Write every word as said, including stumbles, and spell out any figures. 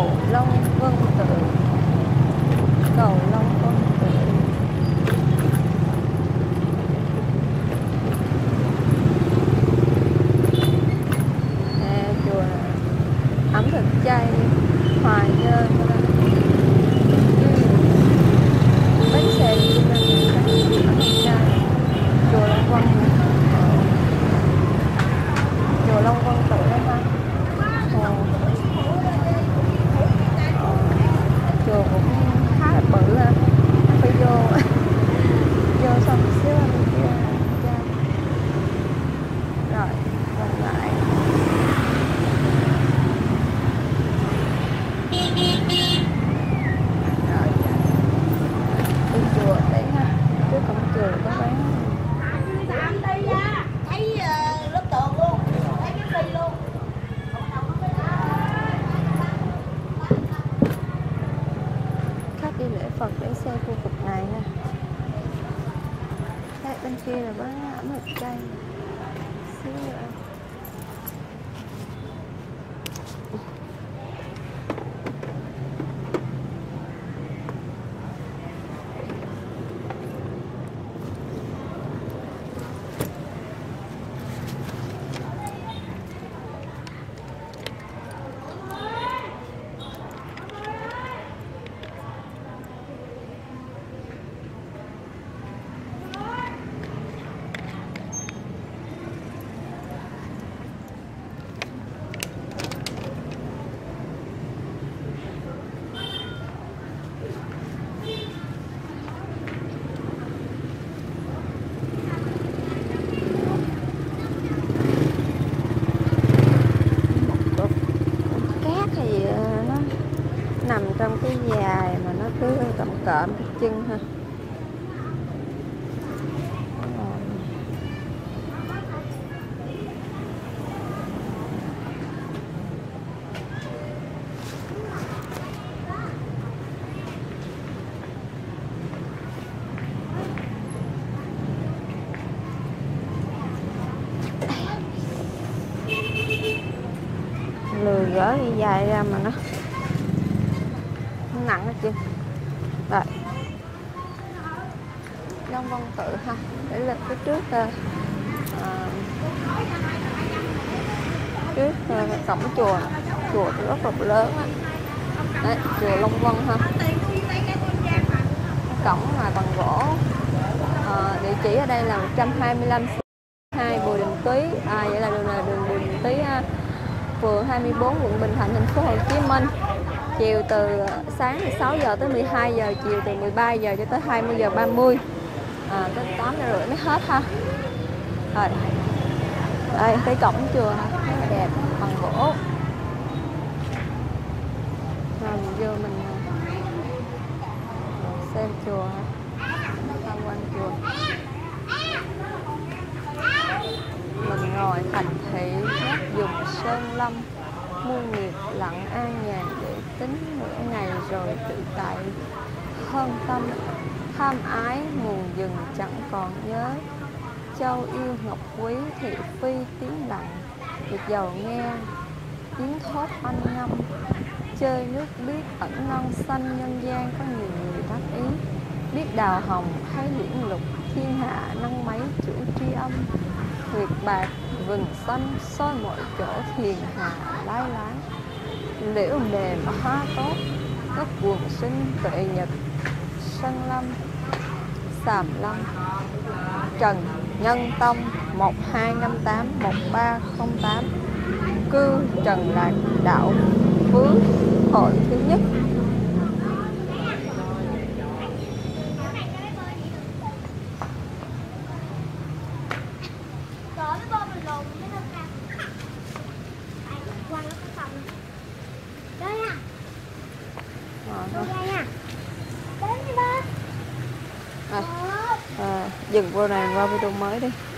cầu Long Vân Tự, cầu Long Vân Tự. Nè, chùa ẩm thực chay Hoài Nhơn. Bánh xe đi ẩm thực chay. Chùa Long Vân, chùa Long Vân Tự đó ha. Chùa cũng khá là bự ha, phải vô vô xong xíu bên kia. Rồi còn lại rồi đi chùa đấy ha, trước cổng chùa có bán thấy lớp tường luôn, thấy cái phi luôn. khách đi lễ Phật để xe khu vực này ha. Đấy, bên kia là bán ẩm thực chay xíu nữa. Nằm trong cái dài mà nó cứ cộm cộm cái chân ha. Lười gỡ cái dài ra mà nó nặng hết chứ. Rồi Long Vân Tự ha, để lên phía trước uh, trước uh, cổng chùa. Chùa thì rất là lớn á. Đấy, chùa Long Vân ha. Cổng là bằng gỗ. Uh, địa chỉ ở đây là một trăm hai mươi lăm hai Bùi Đình Tý. À, vậy là đường là đường Bùi Đình Tý ha. Phường hai mươi bốn, quận Bình Thạnh, thành phố Hồ Chí Minh. Chiều từ sáng từ sáu giờ tới mười hai giờ, chiều từ mười ba giờ cho tới hai mươi giờ ba mươi. À, tới tám giờ rưỡi mới hết ha. Rồi. Đây cái cổng chùa rất là đẹp, bằng gỗ. Rồi mình vô mình xem chùa, tham quan chùa. Mình ngồi thành thị nhất dùng sơn lâm, muôn nghiệp lặng an nhàn để tính nửa ngày rồi tự tại hơn tâm. Tham ái nguồn dừng chẳng còn nhớ, châu yêu ngọc quý thị phi tiếng lặng. Việc giàu nghe tiếng thốt anh ngâm, chơi nước biết ẩn non xanh. Nhân gian có nhiều người đắc ý, biết đào hồng hay liễn lục. Thiên hạ nâng mấy chủ tri âm, nguyệt bạc vừng xanh soi mọi chỗ. Thiền hà lái láng, liễu mềm hoa tốt, các quần sinh tuệ nhật. Sân lâm Sàm Lâm, Trần Nhân Tông một hai năm tám một ba không tám. Cư Trần Lạc, đạo Phước, hội thứ nhất. À, à, dừng video này qua video mới đi.